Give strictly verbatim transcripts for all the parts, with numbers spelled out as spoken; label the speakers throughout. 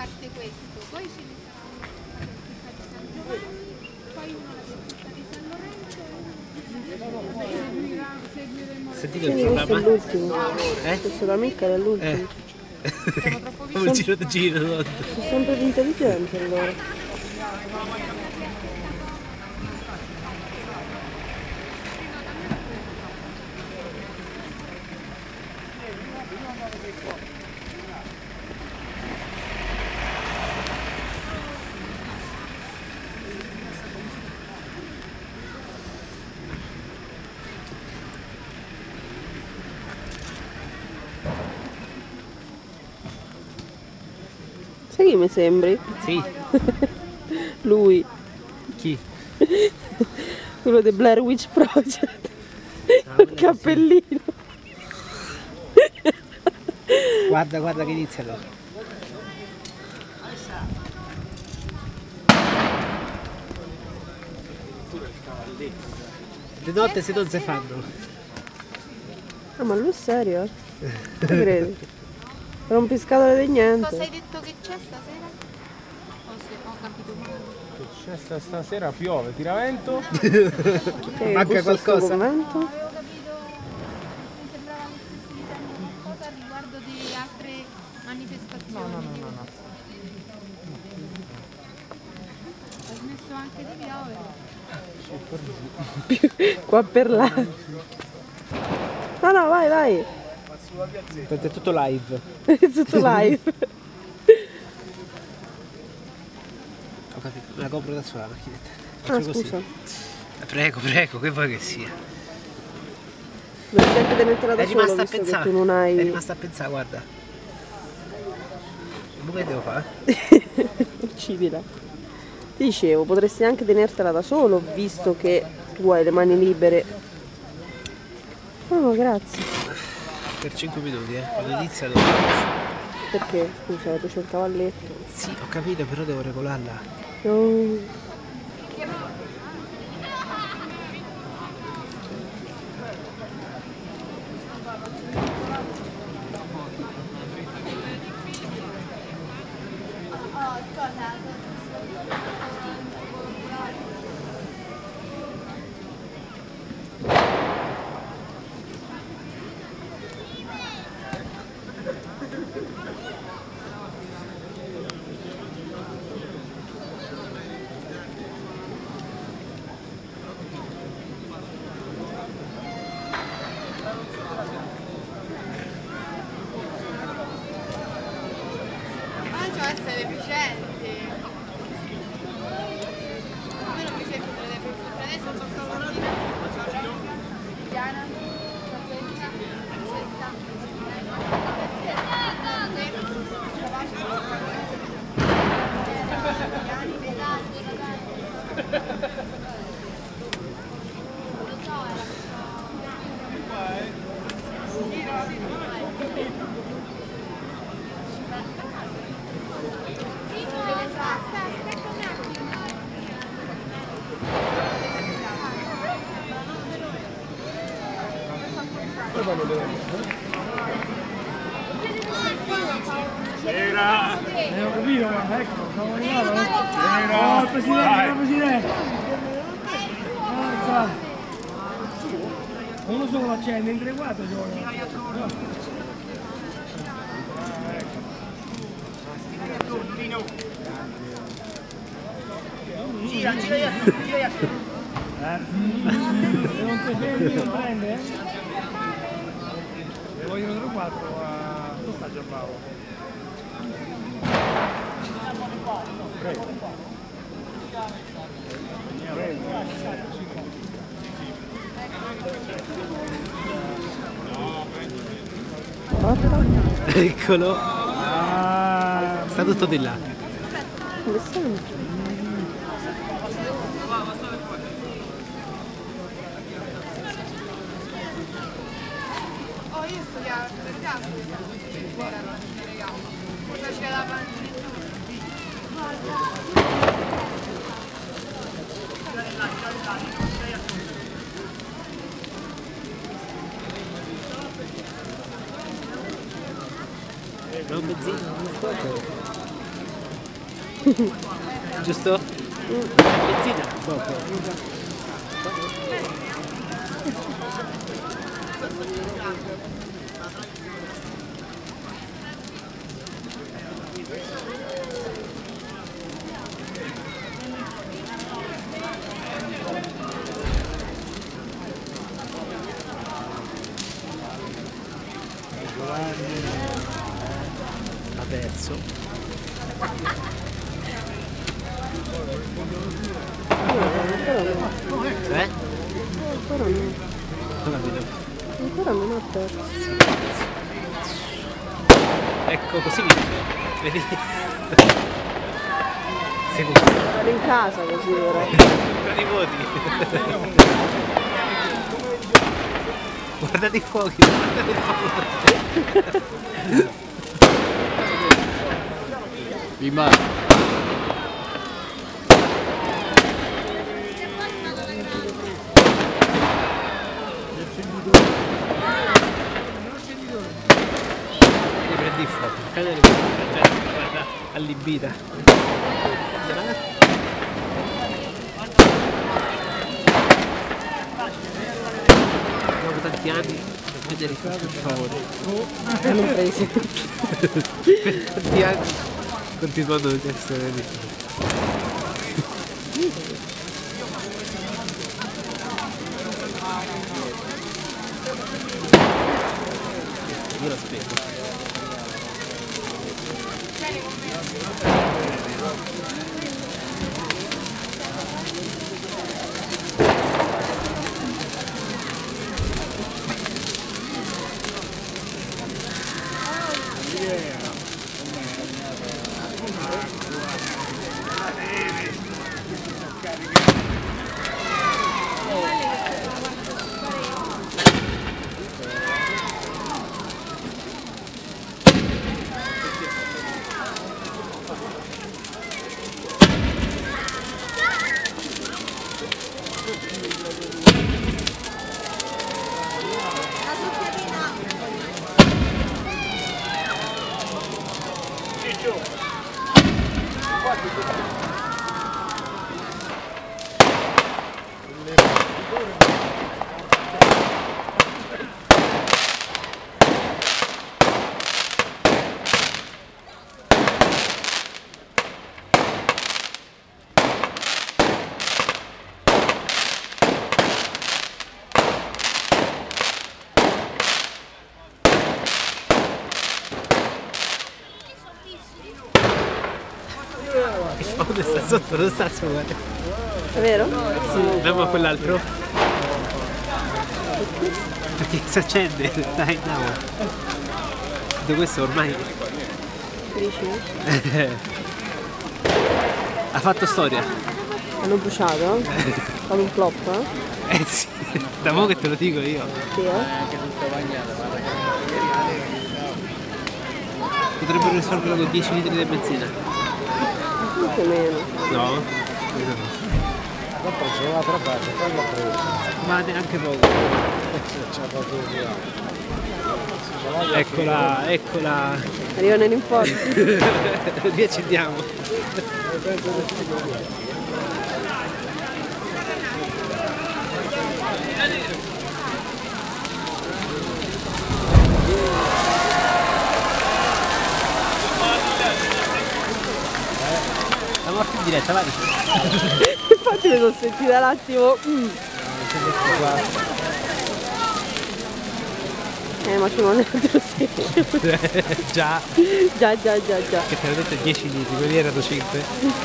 Speaker 1: parte questo, poi ce ne sarà una piazza di San Giovanni, poi uno la piazza di San Lorenzo.
Speaker 2: Sentite il programma?
Speaker 3: Questo è l'ultimo.
Speaker 2: Eh?
Speaker 3: Questo da Micca è l'ultimo.
Speaker 2: Eh. Come il giro di giro.
Speaker 3: Sono sempre più intelligenti allora. Sai chi mi sembri?
Speaker 2: Sì.
Speaker 3: Lui.
Speaker 2: Chi?
Speaker 3: Quello del Blair Witch Project. Il cappellino.
Speaker 2: Guarda, guarda che inizia allora. Di notte si non si fanno.
Speaker 3: Ah, ma lui è serio? Che credi? Rompiscatole di niente.
Speaker 1: Cosa hai detto che c'è stasera? O se ho capito male?
Speaker 4: C'è sta- stasera piove, tiravento.
Speaker 3: Che
Speaker 2: Manca
Speaker 3: gusto sto
Speaker 2: qualcosa?
Speaker 3: commento?
Speaker 1: Avevo capito, mi sembrava che stessi dicendo qualcosa a riguardo di altre manifestazioni.
Speaker 4: No, no, no, no, no.
Speaker 1: Ho smesso anche di piovere.
Speaker 3: Qua per là. No, no, vai, vai.
Speaker 2: È tutto live.
Speaker 3: È tutto live.
Speaker 2: Ho capito, la copro da sola la macchinetta.
Speaker 3: Ah,
Speaker 2: Faccio così.
Speaker 3: scusa.
Speaker 2: Prego, prego, che vuoi che sia?
Speaker 3: Devi sempre tenertela da
Speaker 2: È
Speaker 3: solo
Speaker 2: rimasta a
Speaker 3: visto che
Speaker 2: pensare.
Speaker 3: tu non
Speaker 2: È
Speaker 3: hai...
Speaker 2: rimasta a pensare, guarda. Ma che devo fare?
Speaker 3: Uccidila. Ti dicevo, potresti anche tenertela da solo visto che tu hai le mani libere. Oh, grazie.
Speaker 2: Per cinque minuti, eh. Quando inizia devo...
Speaker 3: Perché? Scusa, tu c'è il cavalletto.
Speaker 2: Sì, ho capito, però devo regolarla.
Speaker 3: No.
Speaker 1: Comincio a essere efficienti. A me non mi sento delle persone. Adesso ho fatto l'ordine. Diana, Francesca, Francesca.
Speaker 4: Era. Eh, ho capito, ma ecco, stavo arrivando. Era. Oh, il presidente, il presidente. Forza. Uno solo accende, in tre quattro ci vuole. Gira, gira, gira. Eh? Se non ti fermi non prende, eh? Ne vogliono tre quattro a... Tu sta già bravo. Prego.
Speaker 2: Eccolo.
Speaker 4: Ah,
Speaker 2: Sta tutto di là.
Speaker 3: Interessante.
Speaker 1: Oh, io studiavo per caso. Erano i regali. Faceva la pantina.
Speaker 2: Non benzina, non fuoco. Giusto?
Speaker 3: Mm.
Speaker 2: Benzina? Poco. Ha perso. Eh?
Speaker 3: Ancora no.
Speaker 2: Non capito.
Speaker 3: Ancora non ho perso.
Speaker 2: Ecco, così vince. Vedi? Secondo.
Speaker 3: Vado in casa così ora.
Speaker 2: Tra i voti. Guardate i fuochi, guardate i fuochi.
Speaker 5: Rimane.
Speaker 2: Prendi il fuoco, cadere guarda, allibita. Dopo tanti anni per vedere per favore.
Speaker 3: Non presi.
Speaker 2: Per tanti anni continuando ad essere lì. Io lo aspetto. Il sfondo sta sotto, non sta su, guarda.
Speaker 3: È vero?
Speaker 2: Sì, andiamo a quell'altro. Perché si accende, dai, andiamo. Tutto questo ormai
Speaker 3: Dici?
Speaker 2: ha fatto storia.
Speaker 3: Hanno bruciato? Fanno un flop? Eh?
Speaker 2: Eh sì, da mo' che te lo dico io.
Speaker 3: Sì, eh?
Speaker 2: Potrebbero risolverlo con dieci litri di benzina.
Speaker 3: Anche meno.
Speaker 2: No?
Speaker 5: Dopo c'è un'altra parte, poi l'ho preso.
Speaker 2: Ma neanche poco.
Speaker 5: C'è fatto via.
Speaker 2: Eccola, eccola.
Speaker 3: Arriva nell'inforno.
Speaker 2: Riaccendiamo. La morte in diretta, vai.
Speaker 3: Infatti mi sono sentita un attimo. Mm. Eh ma ci vuole un altro segno.
Speaker 2: Già,
Speaker 3: Già, già, già, già.
Speaker 2: che te l'ho detto dieci litri, quelli erano cinque.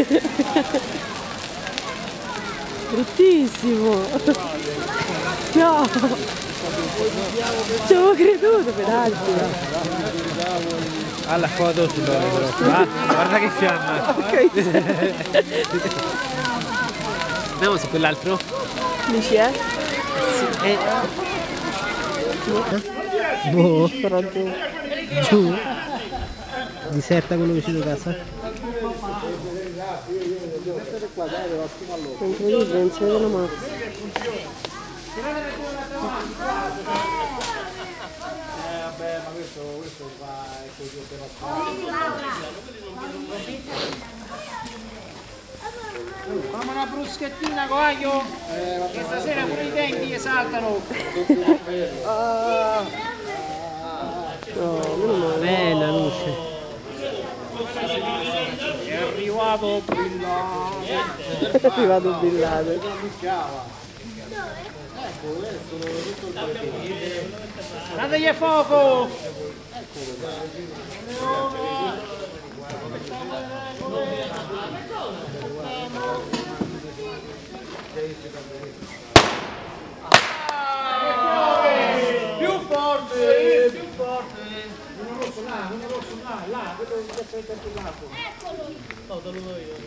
Speaker 3: Bruttissimo. No. Ci avevo creduto peraltro.
Speaker 2: Alla foto ci vuole però. Ah, guarda che fiamma.
Speaker 3: Ok.
Speaker 2: Andiamo su quell'altro?
Speaker 3: Dici eh?
Speaker 2: Sì. Eh. Boh.
Speaker 3: Però giù.
Speaker 2: Giù. Diserta quello vicino a casa.
Speaker 3: È incredibile, non si vede una mazza.
Speaker 5: questo, questo fa così operazione.
Speaker 4: Fammi una bruschettina, coaglio,
Speaker 5: Eh,
Speaker 4: che stasera pure i denti che saltano.
Speaker 5: ah,
Speaker 3: No, meno male.
Speaker 2: Bella luce.
Speaker 4: È arrivato brillante.
Speaker 3: È arrivato Bin Laden.
Speaker 4: Dategli fuoco! Più forte! Più forte! Uno rosso là, uno rosso là, là, quello che aspetta più lato. No, te lo do io.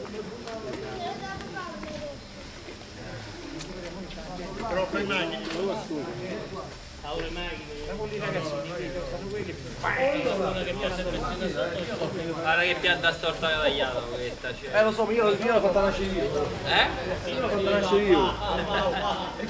Speaker 4: Troppo immagini, lo assumo. Aure macchine.
Speaker 6: Guarda che pianta storta tagliata questa.
Speaker 5: eh lo so, io l'ho io l'ho fatta nascere io.
Speaker 6: Eh?
Speaker 5: Io l'ho fatta nascere io.
Speaker 6: Ma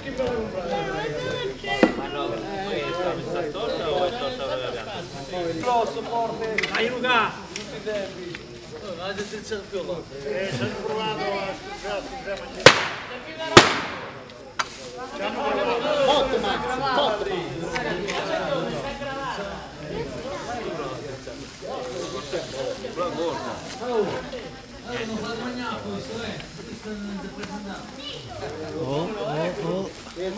Speaker 6: no, questa questa storta o è storta per la pianta?
Speaker 5: Grosso, forte.
Speaker 4: Dai Luca!
Speaker 6: Ma se senza più là.
Speaker 4: Eh, ci hanno provato a scusare,
Speaker 5: Forte, Max, forte.
Speaker 2: Oh, oh, oh.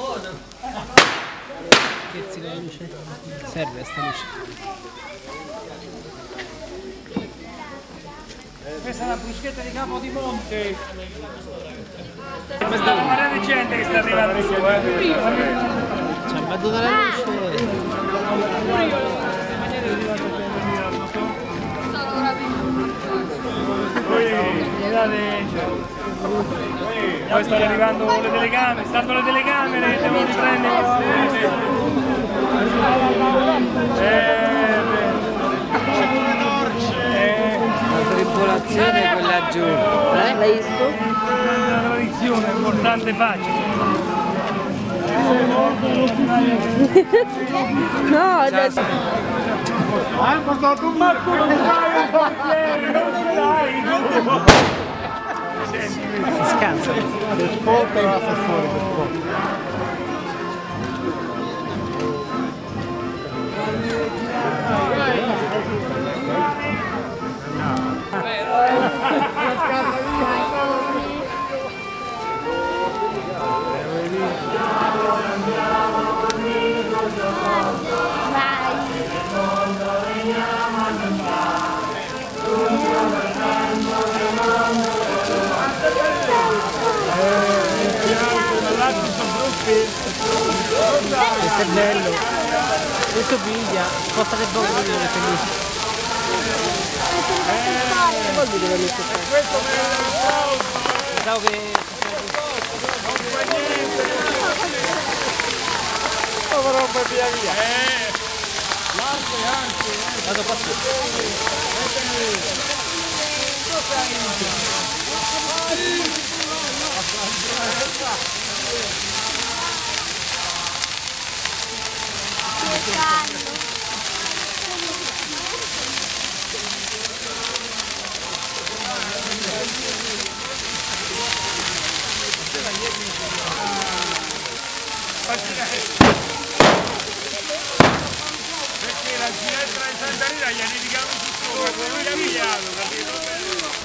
Speaker 2: Pezzi la luce. Serve sta luce.
Speaker 4: questa è una bruschetta di Capodimonte. Questa è una marea di gente che sta arrivando su, eh.
Speaker 2: Ci ha battuto la luce.
Speaker 4: Poi stanno arrivando le telecamere, stanno le telecamere che devono riprendere.
Speaker 2: La tribolazione è quella giù.
Speaker 3: Eh? L'hai visto?
Speaker 4: La tradizione è importante facile.
Speaker 3: No, già.
Speaker 4: Hai portato un Marco, non sai un portiere, non sai.
Speaker 2: Si scansa.
Speaker 5: Per poco la fa fuori, per poco.
Speaker 2: Questo è bello. Questo piglia. Costa che poco voglio mettere lì.
Speaker 3: Che vuol dire che messo qua?
Speaker 2: Pensavo che...
Speaker 4: Come roba via via. Eh. L'arte anche.
Speaker 2: Vado qua.
Speaker 4: Perché la ginestra di Santa Rita gli dedicavano tutto, perché lui l'ha pigliato, capito?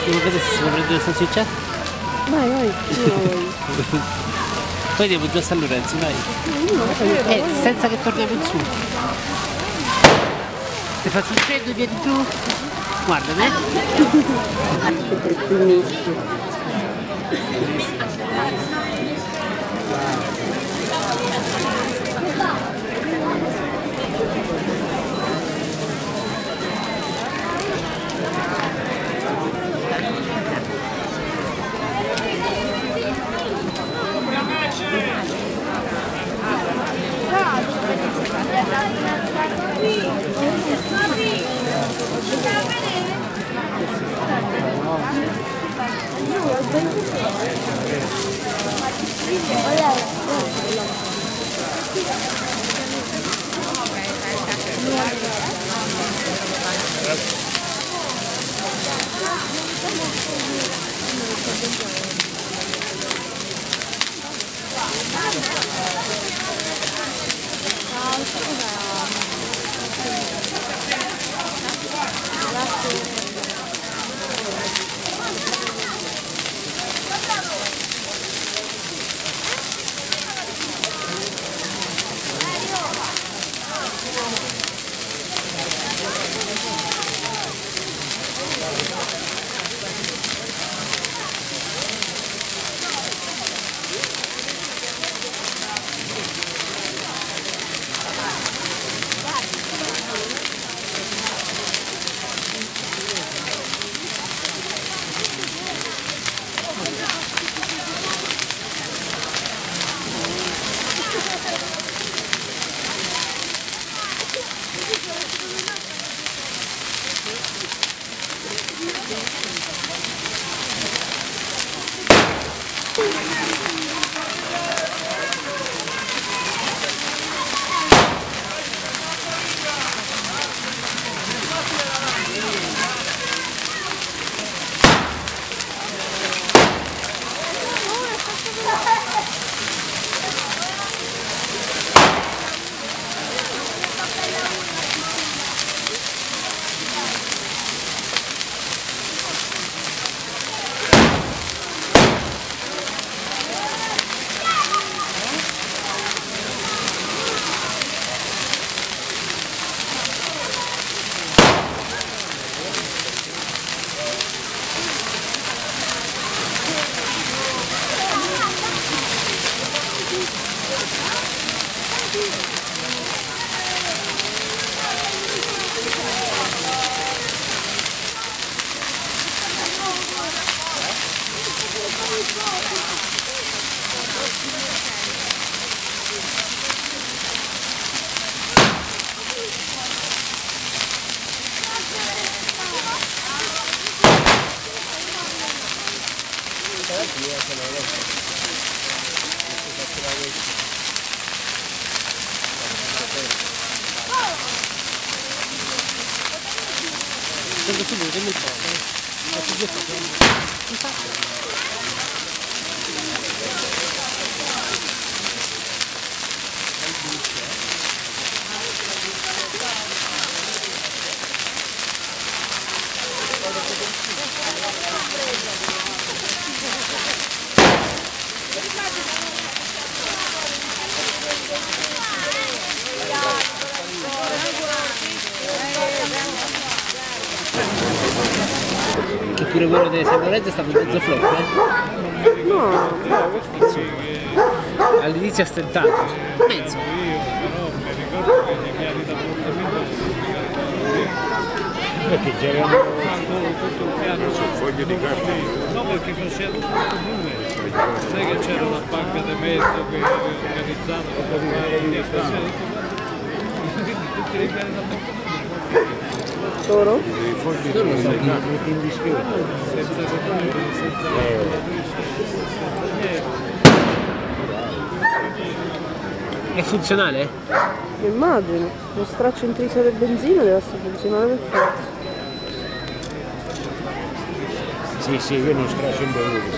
Speaker 2: Devo vedere se si può prendere la salsiccia?
Speaker 3: Vai, vai. Io...
Speaker 2: Poi andiamo giù a San Lorenzo, vai.
Speaker 3: no,
Speaker 2: Eh, senza che torniamo in su. Ti faccio scendere e vieni giù. Guarda me.
Speaker 3: Che benissimo.
Speaker 2: Che pure quello delle San Lorenzo è stato mezzo flop, eh?
Speaker 3: No, bravo.
Speaker 2: All'inizio ha stentato. Mezzo.
Speaker 5: Perché c'erano
Speaker 6: tutto il piano sul foglio di carta. No, perché facevano tutto numeri. Sai che c'era una banca di mezzo che organizzava tutti i piani da portare.
Speaker 3: Loro?
Speaker 5: i fogli di carta indiscreti.
Speaker 6: Senza documenti, senza
Speaker 2: È funzionale?
Speaker 3: Immagino. Lo straccio intriso del benzina deve essere funzionale per forza.
Speaker 5: Sì, sì, io non straccio in bevuto.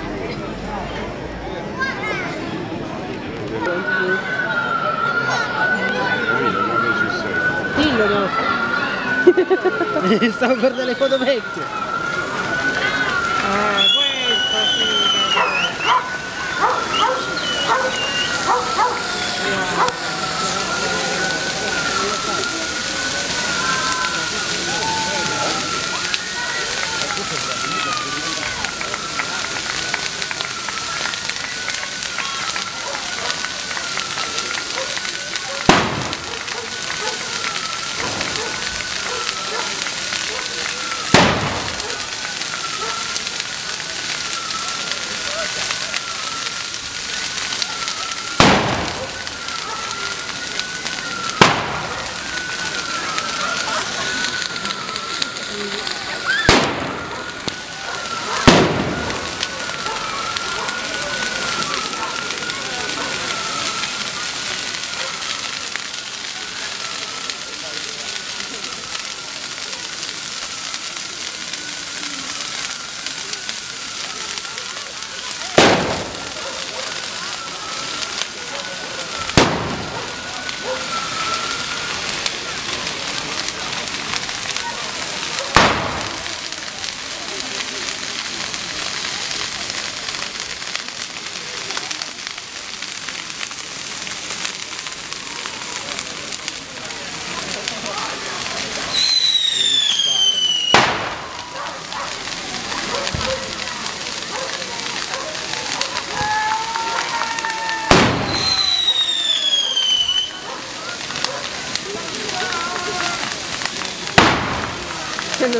Speaker 2: Dillo no! Stavo a guardare le foto vecchie!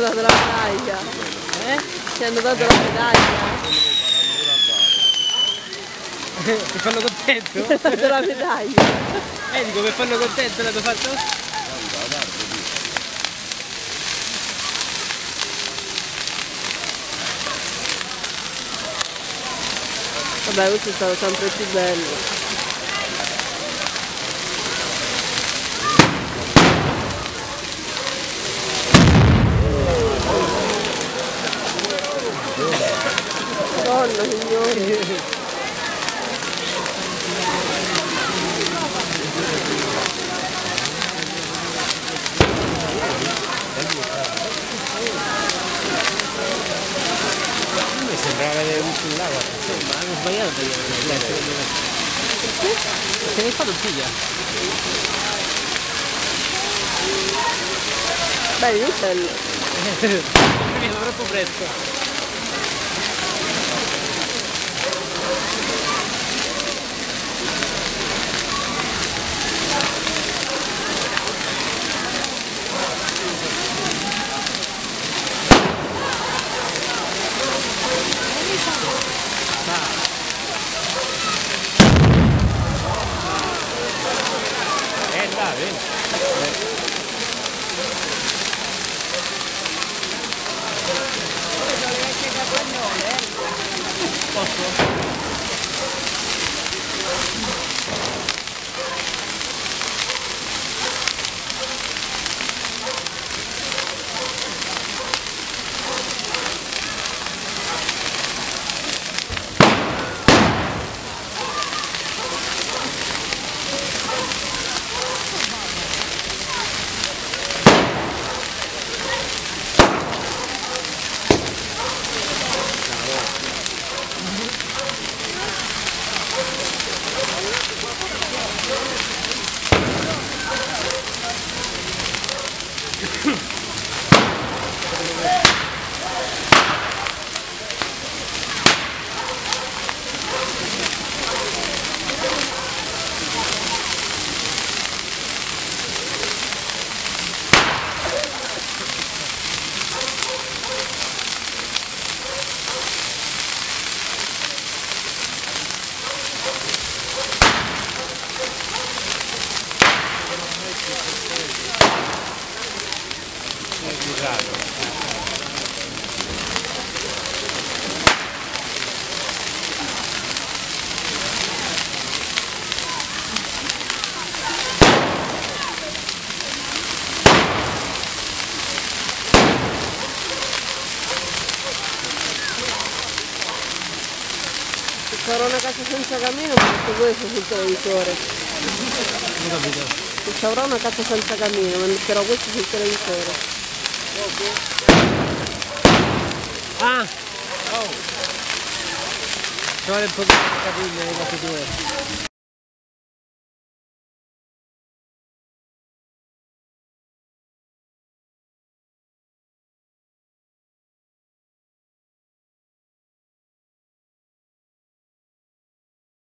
Speaker 3: dato la medaglia.
Speaker 2: Eh?
Speaker 3: Ci hanno dato la medaglia.
Speaker 2: Ti fanno contento?
Speaker 3: Ci hanno dato la medaglia.
Speaker 2: Eh, dico, per farlo contento l'hanno fatto?
Speaker 3: Vabbè, questo è stato sempre più bello. Madonna, signori.
Speaker 5: Mi sembrava vedere tutto il lago.
Speaker 2: Ma hanno sbagliato a tagliare. Perché nel fatto piglia.
Speaker 3: Bello il uccello.
Speaker 2: Mi viene troppo presto.
Speaker 5: Eh dai,
Speaker 3: Se avrò una casa senza camino, metto questo sul televisore.
Speaker 2: Non ho capito.
Speaker 3: Se avrò una casa senza camino, mi metterò questo sul televisore.
Speaker 2: Ah! Oh! Ci vuole un po' di capire le cose tue.